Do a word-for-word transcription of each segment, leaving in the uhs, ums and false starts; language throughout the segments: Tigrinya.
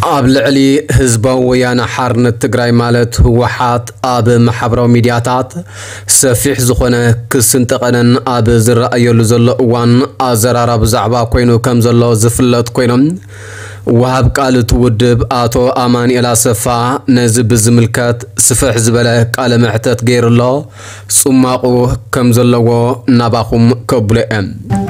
ኣብ ልዕሊ ህዝባዊ ወያነ ሓርነት ትግራይ ማለት ህወሓት ኣብ ማሕበራዊ ሚድያታት ሰፊሕ ዝኾነ ክስን ጠቐነን ኣብ ዝረኣየሉ ዘሎ እዋን ኣዘራርባ ብዛዕባ ኮይኑ ከም ዘሎ ዝፍለጥ ኮይኖም ወሃብ ቃል ትውድብ ኣቶ ኣማኒኤል ኣሰፋ ነዚ ብዝምልከት ስፍሕ ዝበለ ቃለ መሕተት ገይሩሎ ጽማቑ ከም ዘለዎ ናባኹም ከብሎ እየ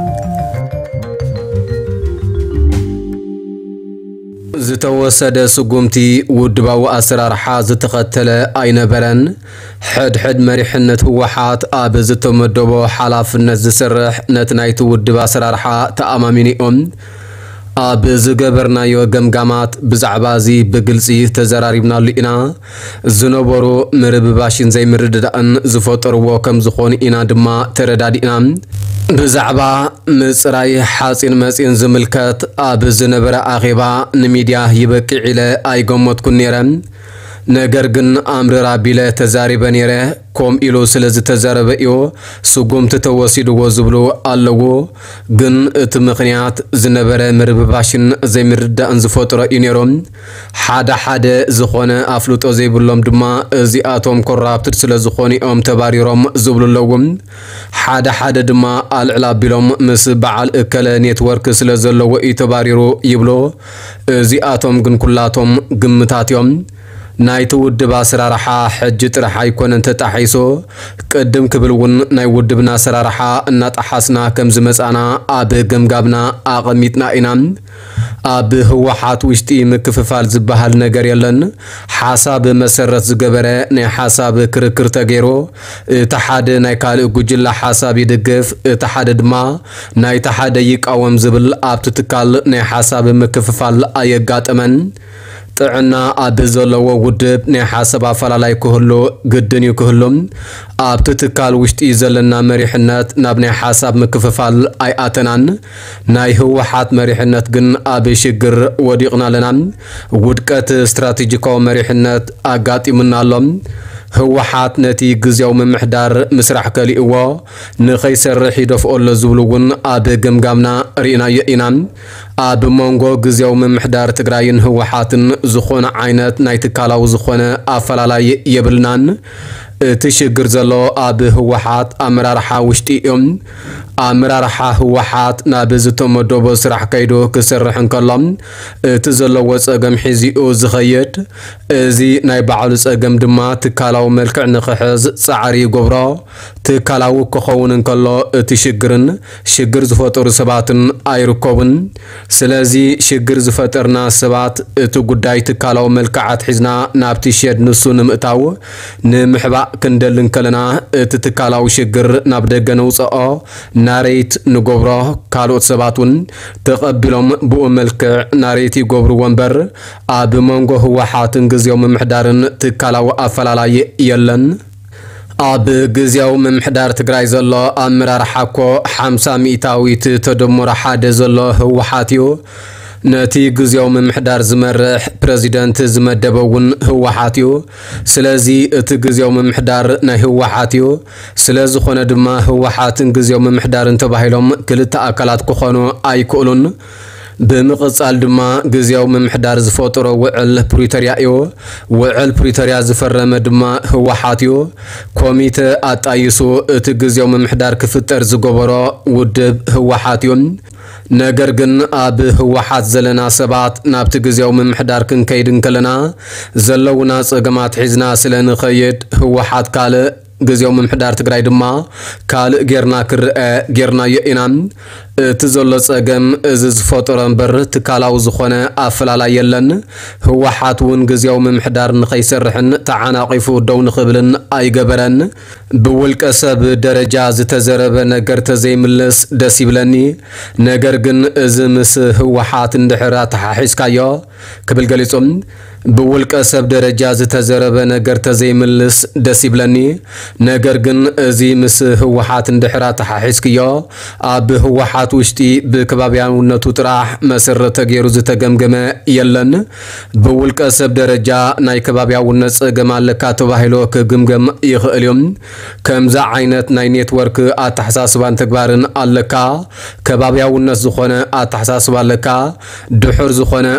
ዝተወሰደ ስጉምቲ ውድባዊ ኣሰራርሓ ዝተኸተለ ኣይነበረን ሕድ ሕድ መሪሕነት ህወሓት ኣብ ዝተመደቦ ሓላፍነት ዝሰርሕ ነቲ ናይቲ ውድብ ኣሰራርሓ ተኣማሚኒኦም ኣብ ዝገበርናዮ ገምጋማት ብዛዕባ እዚ ብግልፂ ተዘራሪብናሉ ኢና ዝነበሩ ምርብባሽን ዘይምርድዳእን ዝፈጠርዎ ከም ዝኾኑ ኢና ድማ ተረዳዲእና ብዛዕባ ምጽራይ ሓፂን መፂን ዝምልከት ኣብ ዝነበረ ኣኼባ ንሚድያ ይበቅዕ ኢለ ኣይገመትኩን ነይረ ነገር ግን ኣምርራ ቢለ ተዛሪበ ነይረ ከም ኢሉ ስለ ዝተዘረበ እዩ ስጉምቲ ተወሲድዎ ዝብሉ ኣለዎ ግን እቲ ምኽንያት ዝነበረ ምርብባሽን ዘይምርዳእን ዝፈጥሮ እዩ ነይሮም ሓደ ሓደ ዝኾነ ኣፍልጦ ዘይብሎም ድማ እዚኣቶም ኮራፕትድ ስለ ዝኾኑ እዮም ተባሪሮም ዝብሉ ኣለዎም ሓደ ሓደ ድማ ኣልዕላ ቢሎም ምስ በዓል እከለ ኔትወርክ ስለ ዘለዎ እዩ ተባሪሩ ይብሎ እዚኣቶም ግን ኩላቶም ግምታት እዮም ናይቲ ውድብ ኣሰራርሓ ሕጂ ጥራሕ ኣይኮነን ተጣሒሱ ቅድም ክብል እውን ናይ ውድብና ኣሰራርሓ እናጣሓስና ከም ዝመፃና ኣብ ገምጋምና ኣቐሚጥና ኢና ኣብ ህወሓት ውሽጢ ምክፍፋል ዝበሃል ነገር የለን ሓሳብ መሰረት ዝገበረ ናይ ሓሳብ ክርክር ተገይሩ እቲ ሓደ ናይ ካልእ ጉጅላ ሓሳብ ይድግፍ እቲ ሓደ ድማ ናይቲ ሓደ ይቃወም ዝብል ኣብቲ ትካል ናይ ሓሳብ ምክፍፋል ኣየጋጠመን ጥዕና ኣብ ዘለዎ ውድብ ናይ ሓሳብ ኣፈላላይ ክህሉ ግድን እዩ ክህሉም ኣብቲ ትካል ውሽጢ ዘለና መሪሕነት ናብ ናይ ሓሳብ ምክፍፋል ኣይኣተናን ናይ ህወሓት መሪሕነት ግን ኣብ ሽግር ወዲቕና ኣለና ውድቀት ስትራቴጂካዊ መሪሕነት ኣጋጢሙና ኣሎ ህወሓት ነቲ ግዜያዊ ምምሕዳር ምስራሕ ከሊእዎ ንኸይሰርሕ ይደፍኦሎ ዝብሉ እውን ኣብ ገምጋምና ርኢናዮ ኢና ኣብ መንጎ ግዜያዊ ምምሕዳር ትግራይን ህወሓትን ዝኾነ ዓይነት ናይ ትካላዊ ዝኾነ ኣፈላላይ የብልናን እቲ ሽግር ዘሎ ኣብ ህወሓት ኣመራርሓ ውሽጢ እዮም ኣመራርሓ ህወሓት ናብ ዝተመደቦ ስራሕ ከይዱ ክሰርሕ እንከሎም እቲ ዘለዎ ፀገም ሒዚኡ ዝኸይድ እዚ ናይ ባዕሉ ፀገም ድማ ትካላዊ መልክዕ ንኽሕዝ ፃዕሪ ይገብሮ ትካላዊ ክኸውን እንከሎ እቲ ሽግርን ሽግር ዝፈጠሩ ሰባትን ኣይርከቡን ስለዚ ሽግር ዝፈጠርና ሰባት እቲ ጉዳይ ትካላዊ መልክዓት ሒዝና ናብቲ ሸድ ንሱ ንምእታው ንምሕባእ ክንደልን ከለና እቲ ትካላዊ ሽግር ናብ ደገ ነውፅኦ ናሬት ንገብሮ ካልኦት ሰባቱን ተቐቢሎም ብኡ መልክዕ ናሬት ይገብሩ ወንበር ኣብ መንጎ ህወሓትን ግዜያዊ ምምሕዳርን ትካላዊ ኣፈላላይ የለን ኣብ ግዜያዊ ምምሕዳር ትግራይ ዘሎ ኣመራርሓ እኮ ሓምሳ ሚእታዊት ተደምሮ ሓደ ዘሎ ህወሓት እዩ ነቲ ግዜያዊ ምምሕዳር ዝመርሕ ፕሬዚደንት ዝመደበውን ህወሓት እዩ ስለዚ እቲ ግዜያዊ ምምሕዳር ናይ ህወሓት እዩ ስለዝኾነ ድማ ህወሓትን ግዜያዊ ምምሕዳርን ተባሂሎም ክልተ ኣካላት ክኾኑ ኣይክእሉን ብምቕጻል ድማ ግዜያዊ ምምሕዳር ዝፈጠሮ ውዕል ፕሪቶሪያ እዩ ውዕል ፕሪቶሪያ ዝፈረመ ድማ ህወሓት እዩ ኮሚቴ ኣጣይሱ እቲ ግዜያዊ ምምሕዳር ክፍጠር ዝገበሮ ውድብ ህወሓት እዩ ነገር ግን ኣብ ህወሓት ዘለና ሰባት ናብቲ ግዜያዊ ምምሕዳር ክንከይድ ከለና ዘለውና ፀገማት ሒዝና ስለ ንኸይድ ህወሓት ካልእ ግዜያዊ ምምሕዳር ትግራይ ድማ ካልእ ጌርና ክርአ ጌርናዮ ኢና እቲ ዘሎ ፀገም እዚ ዝፈጠሮ እምበር ትካላዊ ዝኾነ ኣፈላላይ የለን ህወሓት እውን ግዜያዊ ምምሕዳር ንኸይሰርሕን ተዓናቒፉ ደው ንኽብልን ኣይገበረን ብውልቀ ሰብ ደረጃ ዝተዘረበ ነገር ተዘይምልስ ደስ ይብለኒ ነገር ግን እዚ ምስ ህወሓት እንድሕር ተሓሒዝካዮ ክብል ገሊፆም ብውልቀ ሰብ ደረጃ ዝተዘረበ ነገር ተዘይምልስ ደስ ይብለኒ ነገር ግን እዚ ምስ ህወሓት እንድሕር ተሓሒዝክዮ ኣብ ህወሓት ውሽጢ ብከባቢያውነቱ ጥራሕ መሰረት ተገይሩ ዝተገምገመ የለን ብውልቀ ሰብ ደረጃ ናይ ከባቢያውነት ፀገም ኣለካ ተባሂሉ ክግምገም ይኽእል እዮም ከምዛ ዓይነት ናይ ኔትወርክ ኣተሓሳስባን ተግባርን ኣለካ ከባቢያውነት ዝኾነ ኣተሓሳስባ ኣለካ ድሑር ዝኾነ ኣተሓሳስባ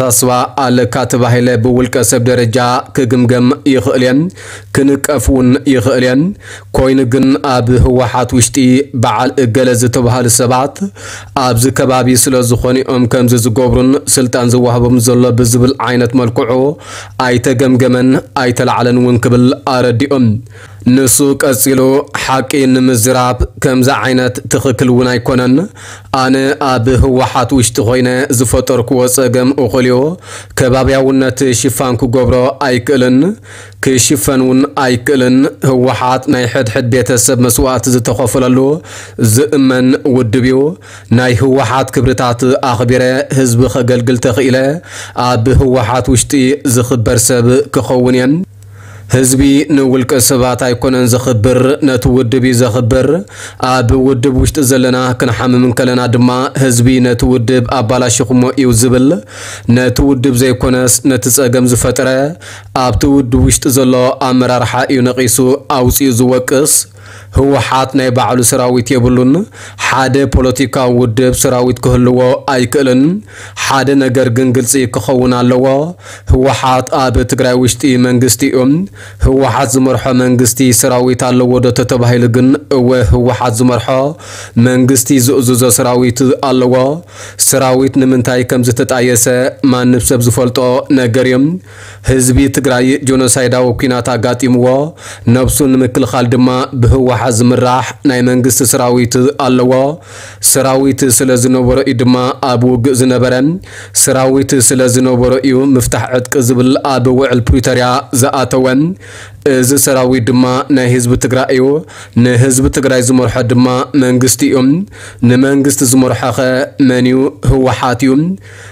ኣተሓሳስባ ኣለካ ተባሂለ ብውልቀ ሰብ ደረጃ ክግምገም ይኽእልን ክንቀፍውን ይኽእልን ኮይኑ ግን ኣብ ህወሓት ውሽጢ በዓል እገለ ዝተባሃሉ ሰባት ኣብዚ ከባቢ ስለ ዝኾኒኦም ከምዚ ዝገብሩን ስልጣን ዝዋሃቦም ዘሎ ብዝብል ዓይነት መልክዑ ኣይተገምገመን ኣይተላዕለን እውን ክብል ኣረዲኦም ንሱ ቀፂሉ ሓቂ ንምዝራብ ከምዛ ዓይነት ትኽክል እውን ኣይኮነን ኣነ ኣብ ህወሓት ውሽጢ ኮይነ ዝፈጠርክዎ ፀገም እኽልዮ ከባብያውነት ሽፋን ክገብሮ ኣይክእልን ክሽፈን እውን ኣይክእልን ህወሓት ናይ ሕድሕድ ቤተሰብ መስዋዕቲ ዝተኸፈለሉ ዝእመን ውድብ እዩ ናይ ህወሓት ክብርታት ኣኽቢረ ህዝቢ ከገልግል ተኽኢለ ኣብ ህወሓት ውሽጢ ዝኽበር ሰብ ክኸውን እየን ህዝቢ ንውልቀ ሰባት ኣይኮነን ዝኽብር ነቲ ውድብ ዘኽብር ኣብ ውድብ ውሽጢ ዘለና ክንሓምም ከለና ድማ ህዝቢ ነቲ ውድብ ኣባላሽኹሞ እዩ ዝብል ነቲ ውድብ ዘይኮነስ ነቲ ፀገም ዝፈጠረ ኣብቲ ውድብ ውሽጢ ዘሎ ኣመራርሓ እዩ ነቂሱ ኣውፂኡ ዝወቅስ ህወሓት ናይ ባዕሉ ሰራዊት የብሉን ሓደ ፖለቲካዊ ውድብ ሰራዊት ክህልዎ ኣይክእልን ሓደ ነገር ግን ግልፂ ክኸውን ኣለዎ ህወሓት ኣብ ትግራይ ውሽጢ መንግስቲ እዮም ህወሓት ዝመርሖ መንግስቲ ሰራዊት ኣለዎ ዶ ተባሂሉ ግን እወ ህወሓት ዝመርሖ መንግስቲ ዝእዝዞ ሰራዊት ኣለዎ ሰራዊት ንምንታይ ከም ዝተጣየሰ ማንም ሰብ ዝፈልጦ ነገር እዮም ህዝቢ ትግራይ ጆኖሳይዳዊ ኩናት ኣጋጢምዎ ነብሱ ንምክልኻል ድማ ብህወሓት ዝምራሕ ናይ መንግስቲ ሰራዊት ኣለዎ ሰራዊት ስለ ዝነበረ እዩ ድማ ኣብ ውግእ ዝነበረ ሰራዊት ስለ ዝነበረ እዩ ምፍታሕ ዕጥቂ ዝብል ኣብ ውዕል ፕሪቶሪያ ዝኣተወን እዚ ሰራዊት ድማ ናይ ህዝቢ ትግራይ እዩ ንህዝቢ ትግራይ ዝመርሖ ድማ መንግስቲ እዮም ንመንግስቲ ዝመርሖ መን እዩ ህወሓት እዩ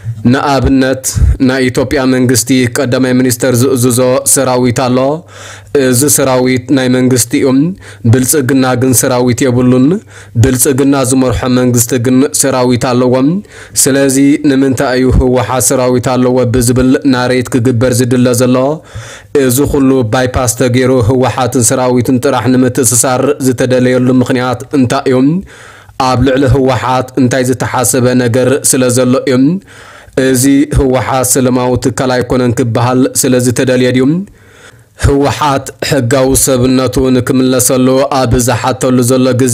ንኣብነት ናይ ኢትዮጵያ መንግስቲ ቀዳማይ ሚኒስተር ዝእዝዞ ሰራዊት ኣሎ እዚ ሰራዊት ናይ መንግስቲ እዮም ብልጽግና ግን ሰራዊት የብሉን ብልጽግና ዝመርሖ መንግስቲ ግን ሰራዊት ኣለዎም ስለዚ ንምንታይ እዩ ህወሓት ሰራዊት ኣለዎ ብዝብል ናሬት ክግበር ዝድለ ዘሎ እዚ ኩሉ ባይፓስ ተገይሩ ህወሓትን ሰራዊትን ጥራሕ ንምትእስሳር ዝተደለየሉ ምኽንያት እንታይ እዮም ኣብ ልዕሊ ህወሓት እንታይ ዝተሓሰበ ነገር ስለ ዘሎ እዮም እዚ ህወሓት ሰላማዊ ትካል ኣይኮነን ክበሃል ስለዚ ተደልየ ድዩ ህወሓት ሕጋዊ ሰብነቱ ንክምለሰሉ ኣብ ዝሓተሉ ዘሎ ግዜ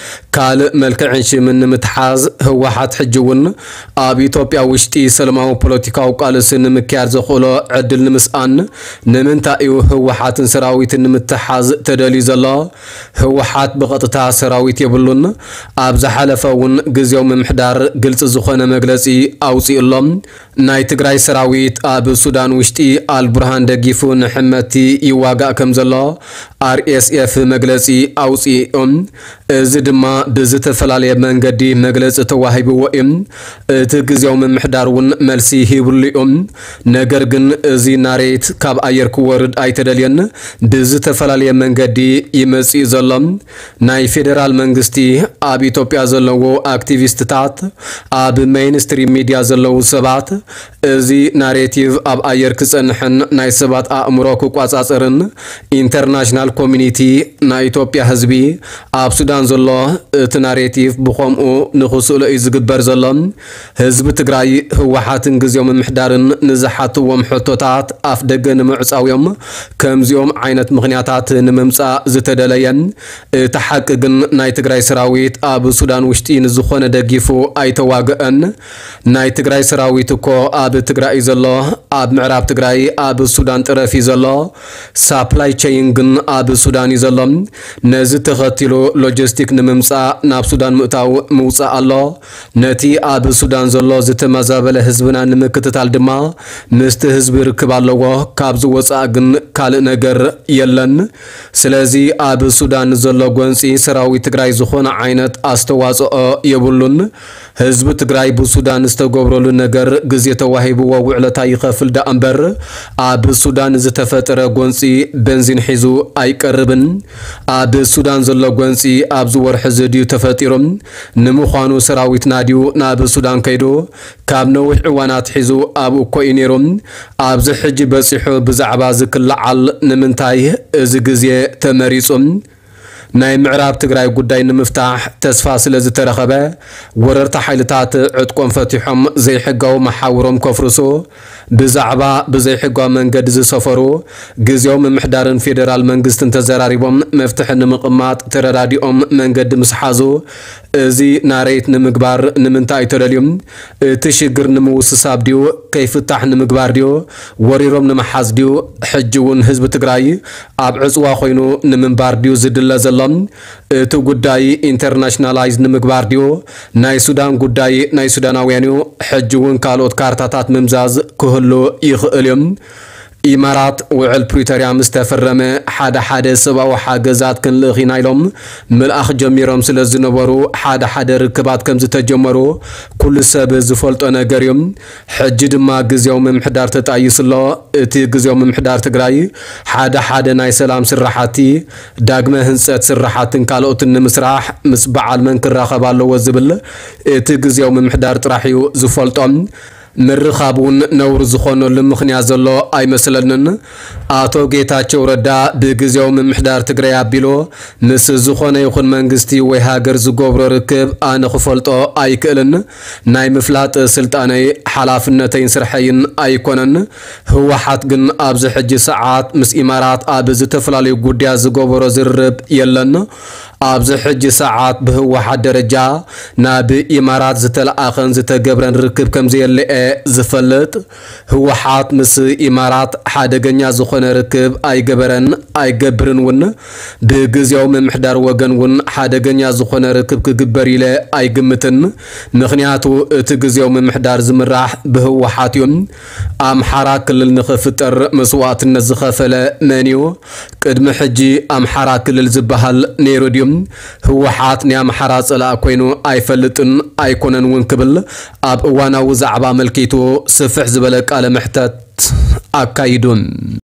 ካልእ መልክዕን ሽምን ንምትሓዝ ህወሓት ሕጂ እውን ኣብ ኢትዮጵያ ውሽጢ ሰላማዊ ፖለቲካዊ ቃልሲ ንምክያድ ዘኽእሎ ዕድል ንምስኣን ንምንታይ እዩ ህወሓትን ሰራዊትን ንምትሓዝ ተደልዩ ዘሎ ህወሓት ብቐጥታ ሰራዊት የብሉን ኣብ ዝሓለፈ እውን ግዜያዊ ምምሕዳር ግልፂ ዝኾነ መግለፂ ኣውፂኡሎም ናይ ትግራይ ሰራዊት ኣብ ሱዳን ውሽጢ ኣልቡርሃን ደጊፉ ንሕመቲ ይዋጋእ ከም ዘሎ አር ኤስ ኤፍ መግለፂ ኣውፂኦም እዚ ድማ ብዝተፈላለየ መንገዲ መግለፂ ተዋሂብዎ እዮም እቲ ግዜያዊ ምምሕዳር እውን መልሲ ሂብሉ እዮም ነገር ግን እዚ ናሬት ካብ ኣየር ክወርድ ኣይተደልየን ብዝተፈላለየ መንገዲ ይመፅእ ዘሎ ናይ ፌደራል መንግስቲ ኣብ ኢትዮጵያ ዘለዎ ኣክቲቪስትታት ኣብ ሜይንስትሪም ሚድያ ዘለው ሰባት እዚ ናሬቲቭ ኣብ ኣየር ክጸንሕን ናይ ሰባት ኣእምሮ ክቋጻጽርን ኢንተርናሽናል ኮሚኒቲ ናይ ኢትዮጵያ ህዝቢ ኣብ ሱዳን ዘሎ እቲ ናሬቲቭ ብኸምኡ ንኽስእሎ እዩ ዝግበር ዘሎ ህዝቢ ትግራይ ህወሓትን ግዜያዊ ምምሕዳርን ንዝሓትዎም ሕቶታት ኣፍ ደገ ንምዕፃውዮም ከምዚኦም ዓይነት ምኽንያታት ንምምፃእ ዝተደለየን እቲ ሓቂ ግን ናይ ትግራይ ሰራዊት ኣብ ሱዳን ውሽጢ ንዝኾነ ደጊፉ ኣይተዋግአን ናይ ትግራይ ሰራዊት እኮ ኣብ ትግራይ ዘሎ ኣብ ምዕራብ ትግራይ ኣብ ሱዳን ጥረፍ ዘሎ ሳፕላይ ቼይን ግን ኣብ ሱዳን ዘሎ ነዚ ተኸቲሉ ሎጂስቲክ ንምምፃእ ናብ ሱዳን ምእታው ምውፃእ ኣሎ ነቲ ኣብ ሱዳን ዘሎ ዝተመዛበለ ህዝብና ንምክትታል ድማ ምስቲ ህዝቢ ርክብ ኣለዎ ካብ ዝወፃእ ግን ካልእ ነገር የለን ስለዚ ኣብ ሱዳን ዘሎ ጎንፂ ሰራዊት ትግራይ ዝኾነ ዓይነት ኣስተዋፅኦ የብሉን ህዝቢ ትግራይ ብሱዳን ዝተገብረሉ ነገር ግዜ ተዋሂብዎ ውዕለታ ይኸፍል ዳ እምበር ኣብ ሱዳን ዝተፈጠረ ጎንፂ ቤንዚን ሒዙ ኣይቀርብን ኣብ ሱዳን ዘሎ ጎንፂ ኣብ ዝወርሕ ዘድዩ ተፈጢሮም ንምዃኑ ሰራዊት ናድዩ ናብ ሱዳን ከይዱ ካብ ነዊሕ እዋናት ሒዙ ኣብ እኮ ነይሮም ኣብዚ ሕጂ በፂሑ ብዛዕባ ዝክልዓል ንምንታይ እዚ ግዜ ተመሪፆም ናይ ምዕራብ ትግራይ ጉዳይ ንምፍታሕ ተስፋ ስለ ዝተረኸበ ወረርታ ሓይልታት ዕጥቆም ፈቲሖም ዘይሕጋው መሓውሮም ከፍርሱ ብዛዕባ ብዘይሕጋው መንገዲ ዝሰፈሩ ግዚያዊ ምምሕዳርን ፌደራል መንግስትን ተዘራሪቦም መፍትሕ ንምቕማጥ ተረዳዲኦም መንገዲ ምስሓዙ እዚ ናሬት ንምግባር ንምንታይ ተደልዮም እቲ ሽግር ንምውስሳብ ዲዩ ከይፍታሕ ንምግባር ዲዩ ወሪሮም ንምሓዝ ዲዩ ሕጂ እውን ህዝቢ ትግራይ ኣብ ዕፅዋ ኮይኑ ንምንባር ዲዩ ዝድለ ዘሎም እቲ ጉዳይ ኢንተርናሽናላይዝ ንምግባር ዲዩ ናይ ሱዳን ጉዳይ ናይ ሱዳናውያን ሕጂ እውን ካልኦት ካርታታት ምምዛዝ ክህሉ ይኽእል እዮም ኢማራት ውዕል ፕሪቶሪያ ምስተፈረመ ሓደ ሓደ ሰብኣዊ ሓገዛት ክንልኺና ኢሎም መልኣኽ ጀሚሮም ስለ ዝነበሩ ሓደ ሓደ ርክባት ከም ዝተጀመሩ ኩሉ ሰብ ዝፈልጦ ነገር እዮም ሕጂ ድማ ግዚያዊ ምምሕዳር ተጣይስሎ እቲ ግዚያዊ ምምሕዳር ትግራይ ሓደ ሓደ ናይ ሰላም ስራሓቲ ዳግመ ህንፀት ስራሓትን ካልኦትን ንምስራሕ ምስ በዓል መን ክራኸብ ኣለዎ ዝብል እቲ ግዚያዊ ምምሕዳር ጥራሕ እዩ ዝፈልጦም ምርኻቡን ነውር ዝኾነሉ ምኽንያት ዘሎ ኣይመስለንን ኣቶ ጌታቸው ረዳ ብግዚያዊ ምምሕዳር ትግራይ ኣቢሎ ምስ ዝኾነ ይኹን መንግስቲ ወይ ሃገር ዝገብሮ ርክብ ኣነ ክፈልጦ ኣይክእልን ናይ ምፍላጥ ስልጣነይ ሓላፍነተይን ስርሐይን ኣይኮነን ህወሓት ግን ኣብዚ ሕጂ ሰዓት ምስ ኢማራት ኣብ ዝተፈላለዩ ጉዳያት ዝገብሮ ዝርርብ የለን ኣብዚ ሕጂ ሰዓት ብህወሓት ደረጃ ናብ ኢማራት ዝተለኣኸን ዝተገብረን ርክብ ከም ዘየለአ ዝፈልጥ ህወሓት ምስ ኢማራት ሓደገኛ ዝኾነ ርክብ ኣይገበረን ኣይገብርን እውን ብግዚያዊ ምምሕዳር ወገን እውን ሓደገኛ ዝኾነ ርክብ ክግበር ኢለ ኣይግምትን ምኽንያቱ እቲ ግዚያዊ ምምሕዳር ዝምራሕ ብህወሓት እዮም ኣምሓራ ክልል ንኽፍጠር መስዋዕትነት ዝኸፈለ መን እዩ ቅድሚ ሕጂ ኣምሓራ ክልል ዝበሃል ነይሩ ድዮም ህወሓት ናይ ኣምሓራ ፀላእ ኮይኑ ኣይፈልጥን ኣይኮነን እውን ክብል ኣብ እዋናዊ ዛዕባ መልኪቱ ስፍሕ ዝበለ ቃለ መሕተት ኣካይዱን